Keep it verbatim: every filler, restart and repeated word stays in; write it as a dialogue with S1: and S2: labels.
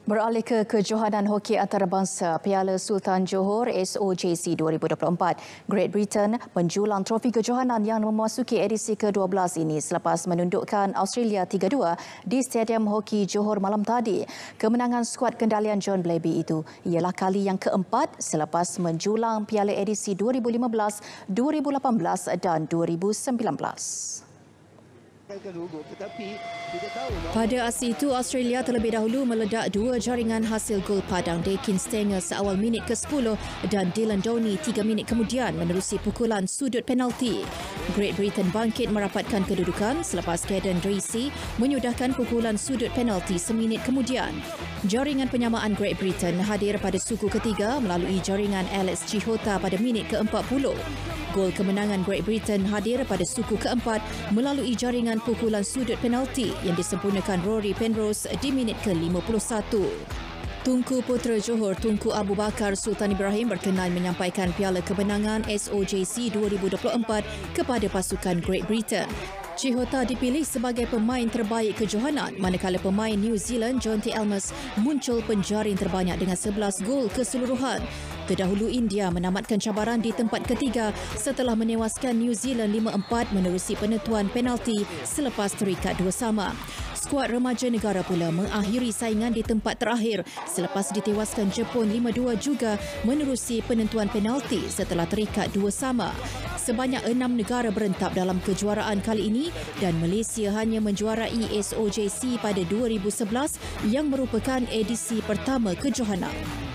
S1: Beralih ke kejohanan hoki antarabangsa, Piala Sultan Johor S O J C dua ribu dua puluh empat. Great Britain menjulang trofi kejohanan yang memasuki edisi ke dua belas ini selepas menundukkan Australia tiga dua di Stadium Hoki Johor malam tadi. Kemenangan skuad kendalian John Blaby itu ialah kali yang keempat selepas menjulang Piala edisi dua ribu lima belas, dua ribu lapan belas dan dua ribu sembilan belas. Pada aksi itu, Australia terlebih dahulu meledak dua jaringan hasil gol padang Deakin Stenger seawal minit ke sepuluh dan Dylan Downey tiga minit kemudian menerusi pukulan sudut penalti. Great Britain bangkit merapatkan kedudukan selepas Caden Tracy menyudahkan pukulan sudut penalti seminit kemudian. Jaringan penyamaan Great Britain hadir pada suku ketiga melalui jaringan Alex Chihota pada minit ke empat puluh. Gol kemenangan Great Britain hadir pada suku keempat melalui jaringan pukulan sudut penalti yang disempurnakan Rory Penrose di minit ke lima puluh satu. Tunku Putera Johor Tunku Abu Bakar Sultan Ibrahim berkenan menyampaikan piala kemenangan S O J C dua ribu dua puluh empat kepada pasukan Great Britain. Chihota dipilih sebagai pemain terbaik kejohanan manakala pemain New Zealand Jonty Elmas muncul penjaring terbanyak dengan sebelas gol keseluruhan. Terdahulu India menamatkan cabaran di tempat ketiga setelah menewaskan New Zealand lima empat menerusi penentuan penalti selepas terikat dua sama. Skuad remaja negara pula mengakhiri saingan di tempat terakhir selepas ditewaskan Jepun lima dua juga menerusi penentuan penalti setelah terikat dua sama. Sebanyak enam negara berentap dalam kejuaraan kali ini dan Malaysia hanya menjuarai S O J C pada dua ribu sebelas yang merupakan edisi pertama kejohanan.